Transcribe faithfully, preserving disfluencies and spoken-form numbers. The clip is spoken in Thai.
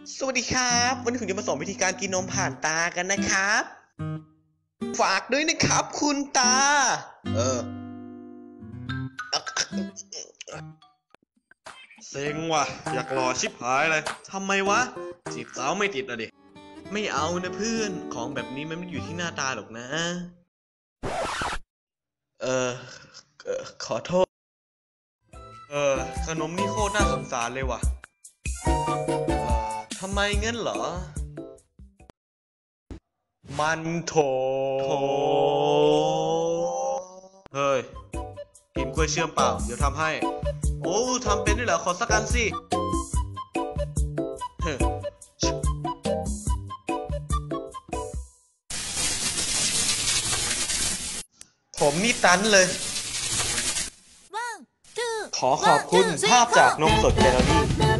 สวัสดีครับวันนี้ผมจะมาสอนวิธีการกินนมผ่านตากันนะครับฝากด้วยนะครับคุณตาเออเซ็งว่ะอยากรอชิบหายเลยทำไมวะจีบสาวไม่ติดอะดิไม่เอานะเพื่อนของแบบนี้มันไม่อยู่ที่หน้าตาหรอกนะเออเออขอโทษเออขนมนี่โคตรน่าสงสารเลยว่ะเออทำไมงั้นเหรอมันโถโถเฮ้ยกินกล้วยเชื่อมเปล่าเดี๋ยวทำให้โอ้ทำเป็นด้วยเหรอขอสักอันสิเฮ้ยผมนี่ตันเลยขอขอบคุณภาพจากนมสดแกลเลอรี่